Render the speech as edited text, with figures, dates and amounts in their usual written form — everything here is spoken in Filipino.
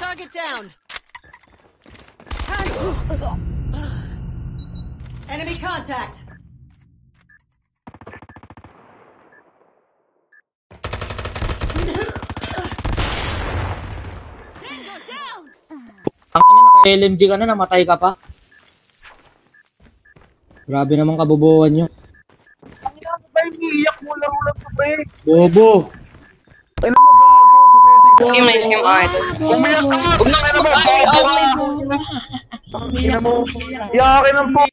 Target down. Enemy contact. Tango down. Ang ina, naka-LMG ka na, namatay ka pa. Grabe naman kabobohan nyo. Ang ina mo ba, iniiyak mo lang to ba eh. Bobo! Ano mo gago, dumesig ka. Skim na skim kahit. Umiyak ka! Huwag na Ano ba, bobo ka! Ang ina mo, iyakin ang po.